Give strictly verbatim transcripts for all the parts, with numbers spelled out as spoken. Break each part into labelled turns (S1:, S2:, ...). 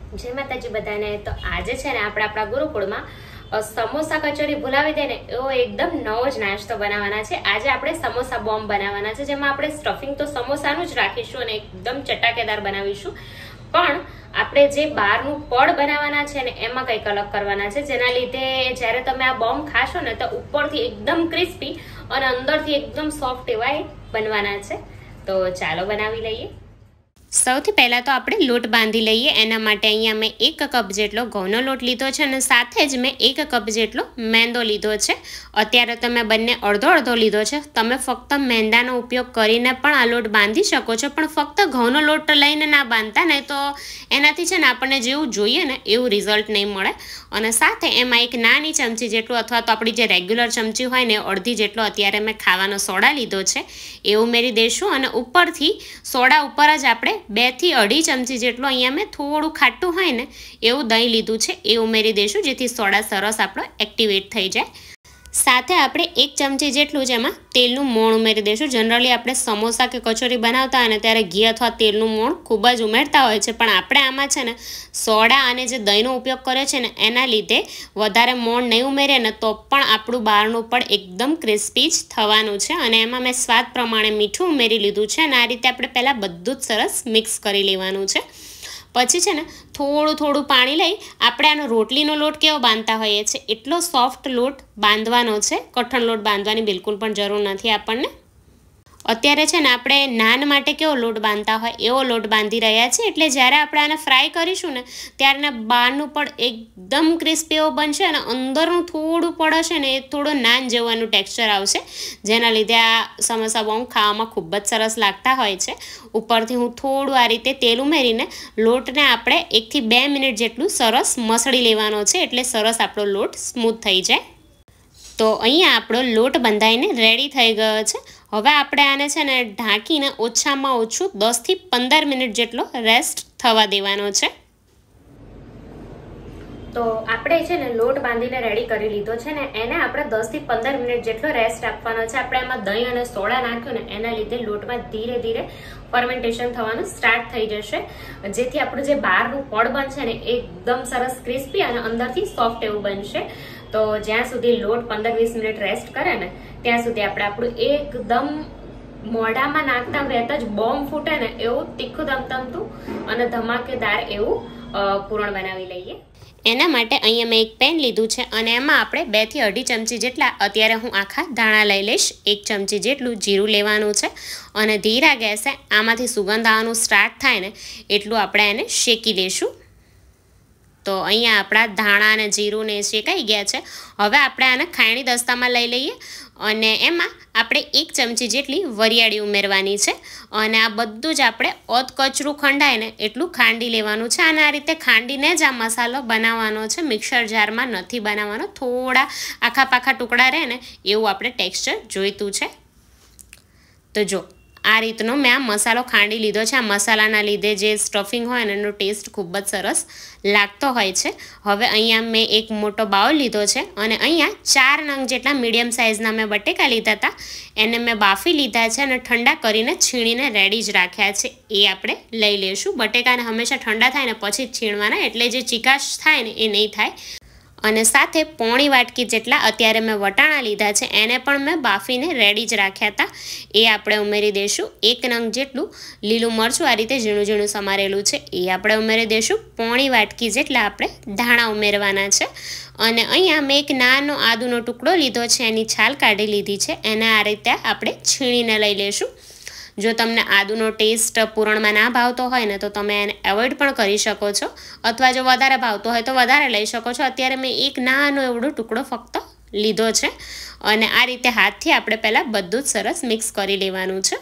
S1: જય માતાજી બધાને। તો આજે છે ને આપણે આપણા ગુરુકુળમાં સમોસા કચોરી ભૂલાવી દે ને એવો એકદમ નવો જ નાસ્તો બનાવવાના છે। આજે આપણે સમોસા બોમ્બ બનાવવાના છે, જેમાં આપણે સ્ટફિંગ તો સમોસાનું જ રાખીશું અને એકદમ ચટાકેદાર બનાવીશું, પણ આપણે જે બહારનું પડ બનાવવાના છે ને એમાં કંઈક અલગ કરવાના છે, જેના લીધે જ્યારે તમે આ બોમ્બ ખાશો ને તો ઉપરથી એકદમ ક્રિસ્પી અને અંદરથી એકદમ સોફ્ટ એવા બનવાના છે। તો ચાલો બનાવી લઈએ। સૌથી પહેલાં તો આપણે લોટ બાંધી લઈએ। એના માટે અહીંયા મેં એક કપ જેટલો ઘઉંનો લોટ લીધો છે અને સાથે જ મેં એક કપ જેટલો મેંદો લીધો છે। અત્યારે તો મેં બંને અડધો અડધો લીધો છે। તમે ફક્ત મેંદાનો ઉપયોગ કરીને પણ આ લોટ બાંધી શકો છો, પણ ફક્ત ઘઉંનો લોટ લઈને ના બાંધતા ને તો એનાથી છે ને આપણને જેવું જોઈએ ને એવું રિઝલ્ટ નહીં મળે। અને સાથે એમાં એક નાની ચમચી જેટલું અથવા તો આપણી જે રેગ્યુલર ચમચી હોય ને અડધી જેટલો અત્યારે મેં ખાવાનો સોડા લીધો છે એ ઉમેરી દઈશું। અને ઉપરથી સોડા ઉપર જ આપણે બે થી અઢી ચમચી જેટલું અહીંયા મેં થોડું ખાટું હોય ને એવું દહીં લીધું છે એ ઉમેરી દઈશું, જેથી સોડા સરસ આપણો એક્ટિવેટ થઈ જાય। સાથે આપણે એક ચમચી જેટલું જ એમાં તેલનું મોણ ઉમેરી દઈશું। જનરલી આપણે સમોસા કે કચોરી બનાવતા હોય ને ત્યારે ઘી અથવા તેલનું મોણ ખૂબ જ ઉમેરતા હોય છે, પણ આપણે આમાં છે ને સોડા અને જે દહીંનો ઉપયોગ કર્યો છે ને એના લીધે વધારે મોણ નહીં ઉમેરીએ ને તો પણ આપણું બહારનું પણ એકદમ ક્રિસ્પી જ થવાનું છે। અને એમાં મેં સ્વાદ પ્રમાણે મીઠું ઉમેરી લીધું છે અને આ રીતે આપણે પહેલાં બધું જ સરસ મિક્સ કરી લેવાનું છે। પછી છે ને થોડું થોડું પાણી લઈ આપણે આનો રોટલીનો લોટ કેવો બાંધતા હોઈએ છીએ એટલો સોફ્ટ લોટ બાંધવાનો છે। કઠણ લોટ બાંધવાની બિલકુલ પણ જરૂર નથી આપણને। અત્યારે છે ને આપણે નાન માટે કેવો લોટ બાંધતા હોય એવો લોટ બાંધી રહ્યા છીએ, એટલે જ્યારે આપણે આને ફ્રાય કરીશું ને ત્યારે બહારનું પણ એકદમ ક્રિસ્પી એવો બનશે અને અંદરનું થોડું પડ હશે ને એ થોડું નાન જેવાનું ટેક્સચર આવશે, જેના લીધે આ સમોસા બોમ્બ ખાવામાં ખૂબ જ સરસ લાગતા હોય છે। ઉપરથી હું થોડું આ રીતે તેલ ઉમેરીને લોટને આપણે એકથી બે મિનિટ જેટલું સરસ મસળી લેવાનો છે, એટલે સરસ આપણો લોટ સ્મૂથ થઈ જાય। તો અહીંયા આપણો લોટ બંધાઈને રેડી થઈ ગયો છે। હવે આપણે આને છે ને ઢાંકીને ઓછામાં ઓછું દસથી પંદર મિનિટ જેટલો રેસ્ટ થવા દેવાનો છે। તો આપણે છે ને લોટ બાંધીને રેડી કરી લીધો છે ને એને આપણે દસથી પંદર મિનિટ જેટલો રેસ્ટ આપવાનો છે। આપણે એમાં દહીં અને સોડા નાખ્યું ને એના લીધે લોટમાં ધીરે ધીરે ફર્મેન્ટેશન થવાનું સ્ટાર્ટ થઈ જશે, જેથી આપણું જે બહારનું પડ બનશે ને એકદમ સરસ ક્રિસ્પી અને અંદરથી સોફ્ટ એવું બનશે। તો જ્યાં સુધી લોટ પંદર વીસ મિનિટ રેસ્ટ કરે ને ત્યાં સુધી આપણે આપણું એકદમ મોઢામાં નાખતા વેત જ બોમ્બ ફૂટે ને એવું તીખું ધમધમતું અને ધમાકેદાર એવું પૂરણ બનાવી લઈએ। એના માટે અહીંયા મેં એક પેન લીધું છે અને એમાં આપણે બે થી અઢી ચમચી જેટલા અત્યારે હું આખા ધાણા લઈ લઈશ। એક ચમચી જેટલું જીરું લેવાનું છે અને ધીરા ગેસે આમાંથી સુગંધ આવવાનું સ્ટાર્ટ થાય ને એટલું આપણે એને શેકી લઈશું। તો અહીંયા આપણા ધાણા અને જીરું ને શેકાઈ ગયા છે। હવે આપણે આને ખાયણી દસ્તામાં લઈ લઈએ અને એમાં આપણે એક ચમચી જેટલી વરિયાળી ઉમેરવાની છે અને આ બધું જ આપણે ઓત કચરું ખંડાય ને એટલું ખાંડી લેવાનું છે। અને આ રીતે ખાંડીને જ આ મસાલો બનાવવાનો છે, મિક્સર જારમાં નથી બનાવવાનો। થોડા આખા પાખા ટુકડા રહે ને એવું આપણે ટેક્સચર જોઈતું છે। તો જો આ રીતનો મેં આ મસાલો ખાંડી લીધો છે। આ મસાલાના લીધે જે સ્ટફિંગ હોય ને એનો ટેસ્ટ ખૂબ જ સરસ લાગતો હોય છે। હવે અહીંયા મેં એક મોટો બાઉલ લીધો છે અને અહીંયા ચાર નંગ જેટલા મીડિયમ સાઇઝના મેં બટેકા લીધા હતા, એને મેં બાફી લીધા છે અને ઠંડા કરીને છીણીને રેડી જ રાખ્યા છે, એ આપણે લઈ લઈશું। બટેકાને હંમેશા ઠંડા થાય ને પછી જ છીણવાના, એટલે જે ચીકાશ થાય ને એ નહીં થાય। અને સાથે પોણી વાટકી જેટલા અત્યારે મેં વટાણા લીધા છે, એને પણ મેં બાફીને રેડી જ રાખ્યા હતા, એ આપણે ઉમેરી દઈશું। એક નંગ જેટલું લીલું મરચું આ રીતે ઝીણું ઝીણું સમારેલું છે એ આપણે ઉમેરી દઈશું। પોણી વાટકી જેટલા આપણે ધાણા ઉમેરવાના છે અને અહીંયા મેં એક નાનો આદુનો ટુકડો લીધો છે, એની છાલ કાઢી લીધી છે, એને આ રીતે આપણે છીણીને લઈ લઈશું। જો તમને આદુનો ટેસ્ટ પૂરણમાં ના ભાવતો હોય ને તો તમે એને એવોઇડ પણ કરી શકો છો, અથવા જો વધારે ભાવતો હોય તો વધારે લઈ શકો છો। અત્યારે મેં એક નાનો એવડો ટુકડો ફક્ત લીધો છે અને આ રીતે હાથથી આપણે પહેલાં બધું જ સરસ મિક્સ કરી લેવાનું છે।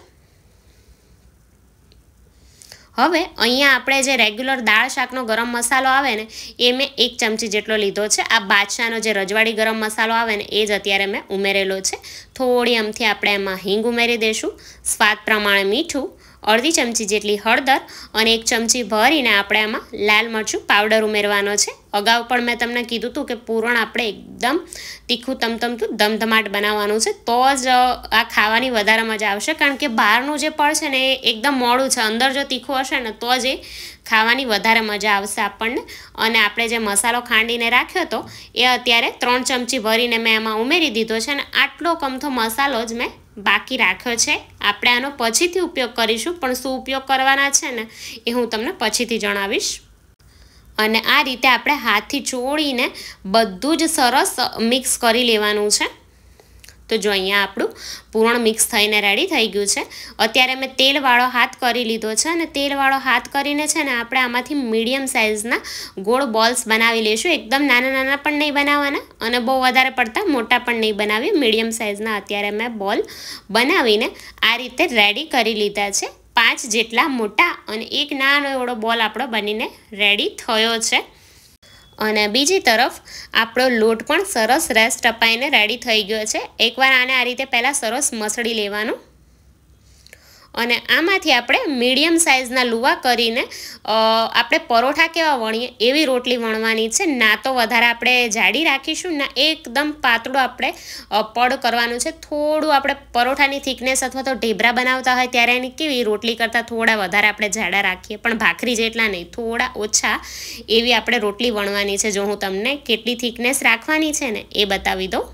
S1: હવે અહીંયા આપણે જે રેગ્યુલર દાળ શાકનો ગરમ મસાલો આવે ને એ મેં એક ચમચી જેટલો લીધો છે। આ બાદશાહનો જે રજવાડી ગરમ મસાલો આવે ને એ જ અત્યારે મેં ઉમેરેલો છે। થોડી અમથી આપણે એમાં હિંગ ઉમેરી દઈશું, સ્વાદ પ્રમાણે મીઠું, અડધી ચમચી જેટલી હળદર અને એક ચમચી ભરીને આપણે એમાં લાલ મરચું પાવડર ઉમેરવાનો છે। અગાઉ પણ મેં તમને કીધું હતું કે પૂરણ આપણે એકદમ તીખું તમતમતું ધમધમાટ બનાવવાનું છે, તો જ આ ખાવાની વધારે મજા આવશે। કારણ કે બહારનું જે પડ છે ને એ એકદમ મોડું છે, અંદર જો તીખું હશે ને તો જ એ ખાવાની વધારે મજા આવશે આપણને. અને આપણે જે મસાલો ખાંડીને રાખ્યો હતો એ અત્યારે ત્રણ ચમચી ભરીને મેં એમાં ઉમેરી દીધો છે. અને આટલો કમથો મસાલો જ મેં બાકી રાખ્યો છે. આપણે આનો પછીથી ઉપયોગ કરીશું, પણ શું ઉપયોગ કરવાના છે ને એ હું તમને પછીથી જણાવીશ. અને આ રીતે આપણે હાથથી ચોળીને બધું જ સરસ મિક્સ કરી લેવાનું છે. તો જો અહીંયા આપણું પૂરણ મિક્સ થઈને રેડી થઈ ગયું છે. અત્યારે મેં તેલવાળો હાથ કરી લીધો છે. અને તેલવાળો હાથ કરીને છે ને આપણે આમાંથી મીડિયમ સાઇઝના ગોળ બોલ્સ બનાવી લઈશું. એકદમ નાના નાના પણ નહીં બનાવવાના અને બહુ વધારે પડતા મોટા પણ નહીં બનાવીએ. મીડિયમ સાઇઝના અત્યારે મેં બોલ બનાવીને આ રીતે રેડી કરી લીધા છે. પાંચ જેટલા મોટા અને એક નાનો એવડો બોલ આપણો બનીને રેડી થયો છે. અને બીજી તરફ આપણો લોટ પણ સરસ રેસ્ટ અપાઈને રેડી થઈ ગયો છે. એકવાર આને આ રીતે પહેલાં સરસ મસળી લેવાનું. અને આમાંથી આપણે મીડિયમ સાઇઝના લુવા કરીને આપણે પરોઠા કેવા વણીએ એવી રોટલી વણવાની છે. ના તો વધારે આપણે જાડી રાખીશું, ના એકદમ પાતળું આપણે પડ કરવાનું છે. થોડું આપણે પરોઠાની થિકનેસ અથવા તો ઢેબરા બનાવતા હોય ત્યારે એની કેવી રોટલી કરતાં થોડા વધારે આપણે જાડા રાખીએ, પણ ભાખરી જેટલા નહીં, થોડા ઓછા એવી આપણે રોટલી વણવાની છે. જો હું તમને કેટલી થિકનેસ રાખવાની છે ને એ બતાવી દઉં.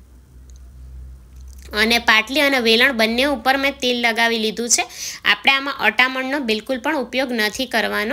S1: અને પાટલી અને વેલણ બંને ઉપર મેં તેલ લગાવી લીધું છે. આપણે આમાં અટામણનો બિલકુલ પણ ઉપયોગ નથી કરવાનો.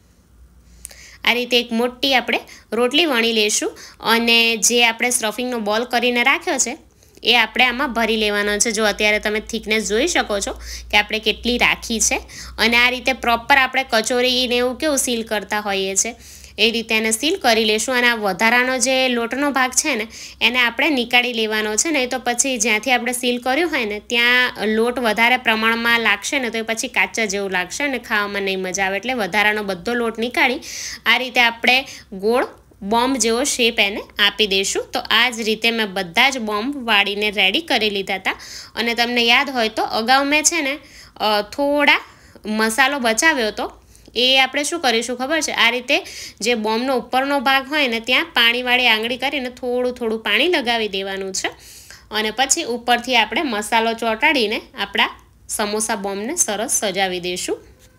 S1: આ રીતે એક મોટી આપણે રોટલી વણી લઈશું. અને જે આપણે સ્ટફિંગનો બોલ કરીને રાખ્યો છે એ આપણે આમાં ભરી લેવાનો છે. જો અત્યારે તમે થિકનેસ જોઈ શકો છો કે આપણે કેટલી રાખી છે. અને આ રીતે પ્રોપર આપણે કચોરીને એવું કેવું સીલ કરતા હોઈએ છીએ એ રીતે એને સીલ કરી લઈશું. અને આ વધારાનો જે લોટનો ભાગ છે ને એને આપણે નીકાળી લેવાનો છે. નહીં તો પછી જ્યાંથી આપણે સીલ કર્યું હોય ને ત્યાં લોટ વધારે પ્રમાણમાં લાગશે ને તો એ પછી કાચા જેવું લાગશે અને ખાવામાં નહીં મજા આવે. એટલે વધારાનો બધો લોટ નીકાળી આ રીતે આપણે ગોળ બોમ્બ જેવો શેપ એને આપી દઈશું. તો આ જ રીતે મેં બધા જ બોમ્બ વાળીને રેડી કરી લીધા હતા. અને તમને યાદ હોય તો અગાઉ મેં છે ને થોડા મસાલો બચાવ્યો હતો. એ આપણે શું કરીશું ખબર છે, આ રીતે જે બોમ્બનો ઉપરનો ભાગ હોય ને ત્યાં પાણીવાળી આંગળી કરીને થોડું થોડું પાણી લગાવી દેવાનું છે. અને પછી ઉપરથી આપણે મસાલો ચોંટાડીને આપણા સમોસા બોમ્બને સરસ સજાવી દઈશું.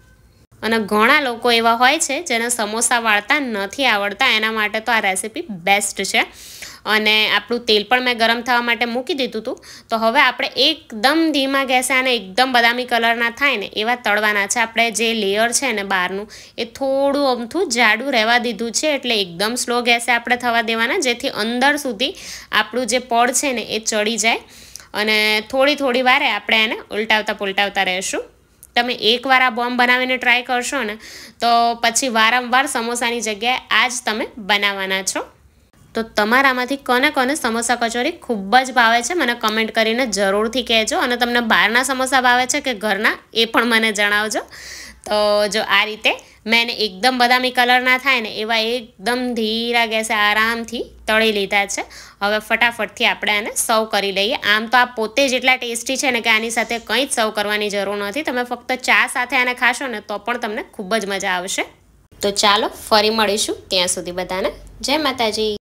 S1: અને ઘણા લોકો એવા હોય છે જેને સમોસા વાળતા નથી આવડતા, એના માટે તો આ રેસીપી બેસ્ટ છે. અને આપણું તેલ પણ મેં ગરમ થવા માટે મૂકી દીધું હતું. તો હવે આપણે એકદમ ધીમા ગેસે આને એકદમ બદામી કલરના થાય ને એવા તળવાના છે. આપણે જે લેયર છે ને બહારનું એ થોડું અમથું જાડું રહેવા દીધું છે. એટલે એકદમ સ્લો ગેસે આપણે થવા દેવાના, જેથી અંદર સુધી આપણું જે પડ છે ને એ ચડી જાય. અને થોડી થોડી વારે આપણે એને ઉલટાવતા પુલટાવતા રહેશું. તમે એકવાર આ બોમ્બ બનાવીને ટ્રાય કરશો ને તો પછી વારંવાર સમોસાની જગ્યાએ આ જ તમે બનાવવાના છો. તો તમારામાંથી કોને કોને સમોસા કચોરી ખૂબ જ ભાવે છે મને કમેન્ટ કરીને જરૂરથી કહેજો. અને તમને બહારના સમોસા ભાવે છે કે ઘરના એ પણ મને જણાવજો. તો જો આ રીતે મેં એકદમ બદામી કલરના થાય ને એવા એકદમ ધીરા ગેસે આરામથી તળી લીધા છે. હવે ફટાફટથી આપણે આને સર્વ કરી લઈએ. આમ તો આ પોતે જેટલા ટેસ્ટી છે ને કે આની સાથે કંઈ જ સર્વ કરવાની જરૂર નથી. તમે ફક્ત ચા સાથે આને ખાશો ને તો પણ તમને ખૂબ જ મજા આવશે. તો ચાલો ફરી મળીશું. ત્યાં સુધી બધાને જય માતાજી.